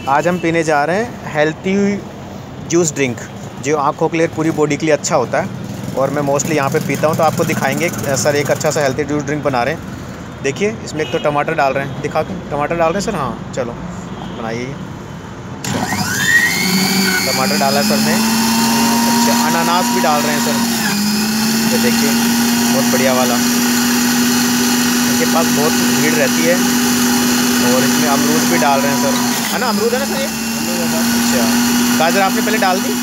आज हम पीने जा रहे हैं हेल्थी जूस ड्रिंक, जो आँखों के लिए, पूरी बॉडी के लिए अच्छा होता है। और मैं मोस्टली यहाँ पे पीता हूँ, तो आपको दिखाएंगे सर एक अच्छा सा हेल्थी जूस ड्रिंक बना रहे हैं। देखिए इसमें एक तो टमाटर डाल रहे हैं, दिखा के टमाटर डाल रहे हैं सर। हाँ चलो बनाइए। अच्छा टमाटर डाला सर ने। अच्छा अनानास भी डाल रहे हैं सर, ये देखिए बहुत बढ़िया वाला। इनके पास बहुत भीड़ रहती है। और इसमें अमरूद भी डाल रहे हैं सर, है ना? अमरूद है ना सर ये? अच्छा गाजर आपने पहले डाल दी?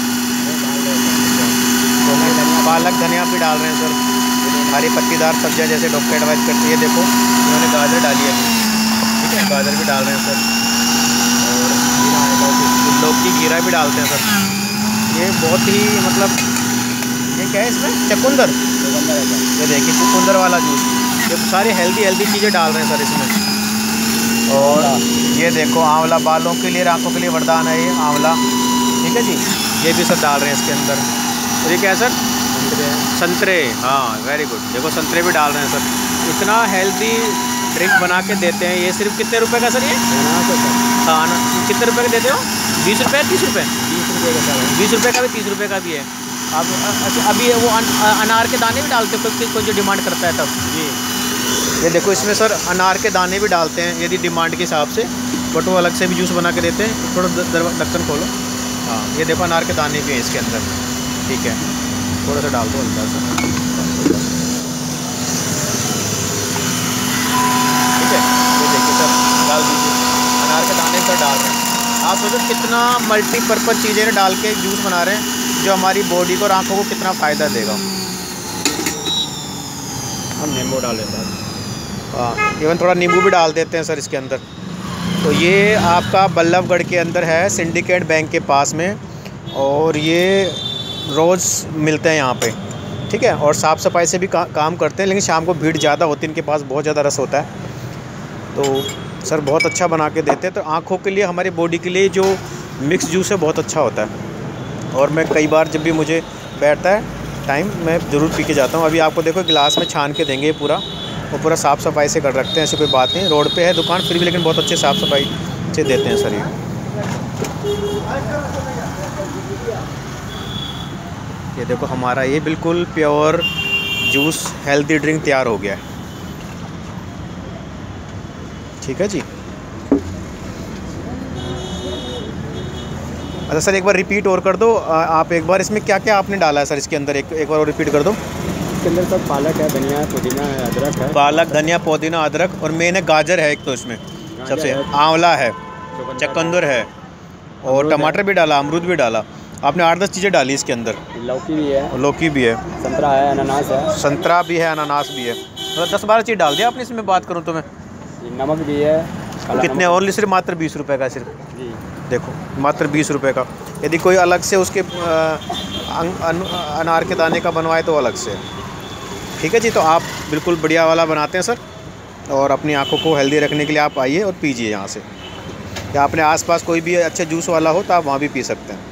तो पालक धनिया भी डाल रहे हैं सर, हरी पत्तीदार सब्जियां जैसे डॉक्टर एडवाइस करती है। देखो इन्होंने गाजर डाली है, ठीक है, गाजर भी डाल रहे हैं सर। और लौकी जीरा भी डालते हैं सर। ये बहुत ही मतलब, ये क्या है इसमें? चुकंदर। ये देखिए चुकंदर वाला जूस, ये सारी हेल्दी चीज़ें डाल रहे हैं सर इसमें। और ये देखो आंवला, बालों के लिए, आंखों के लिए वरदान है ये आंवला, ठीक है जी। ये भी सब डाल रहे हैं इसके अंदर। और ये क्या है सर? संतरे। हाँ वेरी गुड। देखो संतरे भी डाल रहे हैं सर। इतना हेल्दी ड्रिंक बना के देते हैं। ये सिर्फ कितने रुपए का सर ये? हाँ ना, कितने रुपए का देते हो? 20 रुपये 30 रुपये? 20 रुपये का सर। 20 रुपये का भी 30 रुपये का भी है। अब अच्छा अभी वो अनार के दाने भी डालते हो कोई जो डिमांड करता है तब जी। ये देखो इसमें सर अनार के दाने भी डालते हैं यदि डिमांड के हिसाब से, बट वो अलग से भी जूस बना के देते हैं। थोड़ा ढक्कन खोलो। हाँ ये देखो अनार के दाने भी हैं इसके अंदर, ठीक है। थोड़ा सा डाल दो हल्का सा, ठीक है। ये देखिए सर डाल दीजिए अनार के दाने सर डाल रहे हैं। आप सोचो कितना मल्टीपर्पज़ चीज़ें डाल के जूस बना रहे हैं, जो हमारी बॉडी को और आँखों को कितना फ़ायदा देगा। हम नींबू डाल देते हैं। हाँ इवन थोड़ा नींबू भी डाल देते हैं सर इसके अंदर। तो ये आपका बल्लभगढ़ के अंदर है, सिंडिकेट बैंक के पास में। और ये रोज़ मिलते हैं यहाँ पे, ठीक है। और साफ़ सफाई से भी काम करते हैं, लेकिन शाम को भीड़ ज़्यादा होती है, इनके पास बहुत ज़्यादा रस होता है। तो सर बहुत अच्छा बना के देते हैं। तो आँखों के लिए, हमारी बॉडी के लिए जो मिक्स जूस है बहुत अच्छा होता है। और मैं कई बार जब भी मुझे बैठता है टाइम, मैं ज़रूर पी के जाता हूँ। अभी आपको देखो गिलास में छान के देंगे पूरा, वो पूरा साफ़ सफाई से कर रखते हैं, ऐसी कोई बात नहीं। रोड पे है दुकान फिर भी, लेकिन बहुत अच्छे साफ़ सफाई से देते हैं सर ये देखो हमारा ये बिल्कुल प्योर जूस हेल्दी ड्रिंक तैयार हो गया है, ठीक है जी। अच्छा सर एक बार रिपीट और कर दो आप एक बार, इसमें क्या क्या आपने डाला है सर इसके अंदर? एक बार और रिपीट कर दो। इसके अंदर सब पालक है, धनिया है, पुदीना है, अदरक है। पालक धनिया पुदीना अदरक, और मेन है गाजर है एक, तो इसमें सबसे आंवला है, चुकंदर है, और टमाटर भी डाला, अमरूद भी डाला। आपने 8-10 चीज़ें डाली इसके अंदर। लौकी भी है, लौकी भी है, संतरा है, अनानास है। संतरा भी है, अनानास भी है, मतलब 10-12 चीज़ डाल दिया आपने इसमें। बात करूँ तो मैं, नमक भी है। कितने? ओनली सिर्फ मात्र 20 रुपये का सिर्फ जी। देखो मात्र 20 रुपये का। यदि कोई अलग से उसके अनार के दाने का बनवाए तो अलग से, ठीक है जी। तो आप बिल्कुल बढ़िया वाला बनाते हैं सर, और अपनी आंखों को हेल्दी रखने के लिए आप आइए और पीजिए यहाँ से। या अपने आसपास कोई भी अच्छा जूस वाला हो तो आप वहाँ भी पी सकते हैं।